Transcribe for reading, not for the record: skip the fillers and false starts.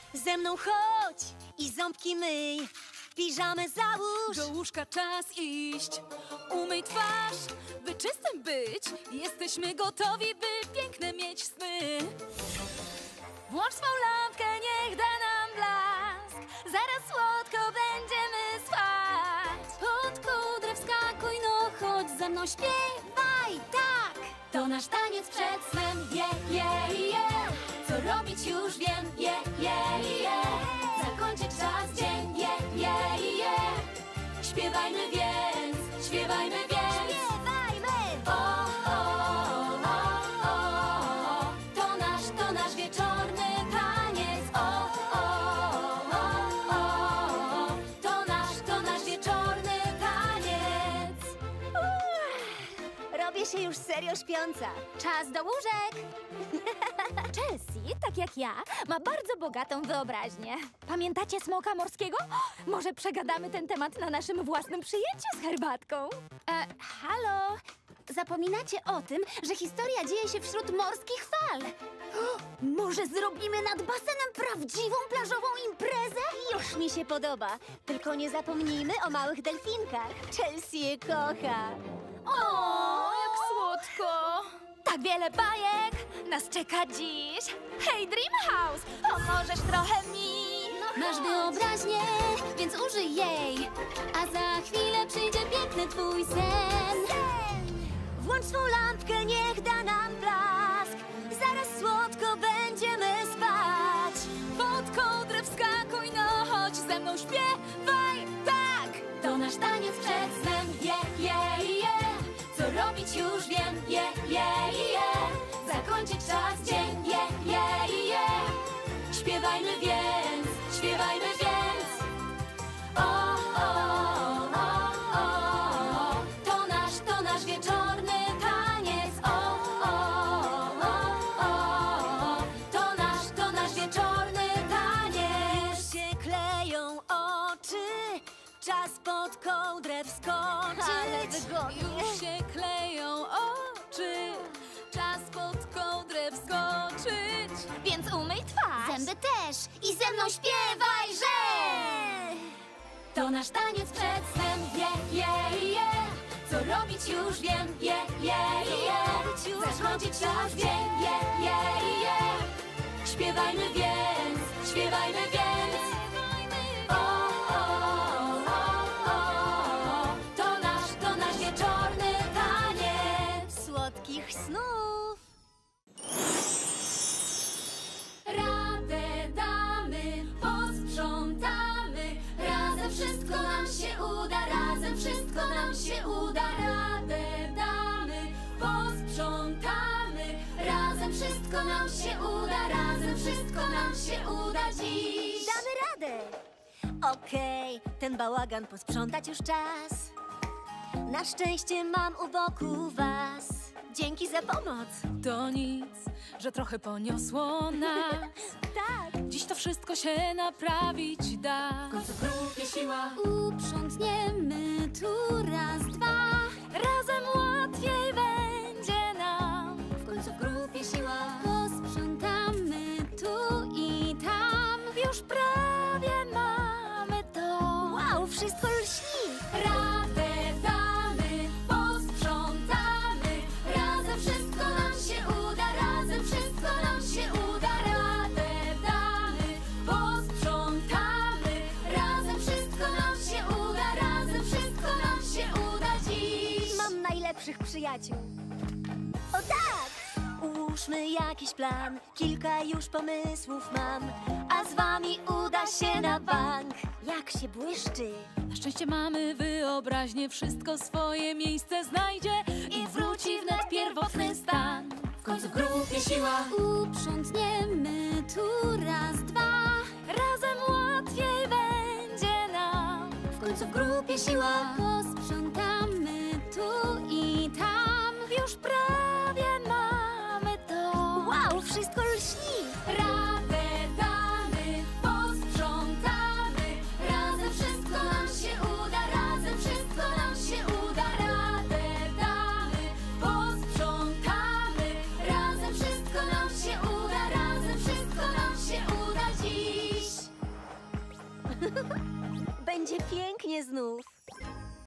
Ze mną chodź i ząbki myj, piżamę załóż. Do łóżka czas iść, umyj twarz, by czystym być. Jesteśmy gotowi, by piękne mieć sny. Włącz swą lampkę, niech da nam blask. Zaraz słodko będziemy spać. Pod kołdrę wskakuj, no chodź ze mną, śpiewaj, tak. To nasz taniec przed snem, co robić już wiem, zakończyć czas dzień, śpiewajmy więc, śpiewajmy więc. Śpiewajmy! To nasz wieczorny taniec. To nasz wieczorny taniec. Robię się już serio śpiąca. Czas do łóżek! Chelsea, tak jak ja, ma bardzo bogatą wyobraźnię. Pamiętacie smoka morskiego? Może przegadamy ten temat na naszym własnym przyjęciu z herbatką? Halo? Zapominacie o tym, że historia dzieje się wśród morskich fal. Może zrobimy nad basenem prawdziwą plażową imprezę? Już mi się podoba. Tylko nie zapomnijmy o małych delfinkach. Chelsea je kocha. O, jak słodko! Tak wiele bajek nas czeka dziś. Hej, Dreamhouse, pomożesz trochę mi? Masz wyobraźnię, więc użyj jej. A za chwilę przyjdzie piękny twój sen. Włącz swą lampkę, niech da nam blask. Zaraz słodko będziemy spać. Pod kołdrę wskakuj, no chodź ze mną, śpiewaj, tak. To nasz taniec przed snem, co robić już wiem, zakończyć czas dzień, śpiewajmy więc, śpiewajmy więc. To nasz wieczorny taniec. To nasz wieczorny taniec. Już się kleją oczy, czas pod kołdrę wskoczyć. Ale wygodnie. Już się kleją oczy, czas pod kołdrę wskoczyć. Więc umyj twarz. Zęby też. I ze mną śpiewaj, że... To nasz taniec przed snem, co robić już wiem, zakończyć czas dzień, śpiewajmy więc, śpiewajmy więc. To nasz wieczorny taniec. Słodkich snów. Radę damy, posprzątamy, razem wszystko nam się uda, razem wszystko nam się uda. Radę damy, posprzątamy, razem wszystko nam się uda, razem wszystko nam się uda dziś. Damy radę. Okej, ten bałagan posprzątać już czas. Na szczęście mam u boku was. Dzięki za pomoc. To nic, że trochę poniosło nas. Tak. Dziś to wszystko się naprawić da. W końcu w grupie siła. Uprzątniemy tu raz, dwa. Razem łatwiej będzie nam. W końcu w grupie siła. Posprzątamy tu i tam. Już prawie mamy to. Wow, wszystko lśni. Radę damy, posprzątamy, razem wszystko nam się uda, razem wszystko nam się uda. Radę damy, posprzątamy, razem wszystko nam się uda, razem wszystko nam się uda dziś. Mam najlepszych przyjaciół. O tak! Ułóżmy jakiś plan. Kilka już pomysłów mam. A z wami uda się na bank. Jak się błyszczy. Na szczęście mamy wyobraźnię, wszystko swoje miejsce znajdzie i wróci wnet pierwotny stan. W końcu w grupie siła. Uprzątniemy tu raz, dwa. Razem łatwiej będzie nam. W końcu w grupie siła. Posprzątamy tu i tam. Już prawie mamy to. Wow, wszystko lśni. Radę damy, posprzątamy, razem wszystko nam się uda, razem wszystko nam się uda. Radę damy, posprzątamy, razem wszystko nam się uda, razem wszystko nam się uda dziś. Będzie pięknie znów.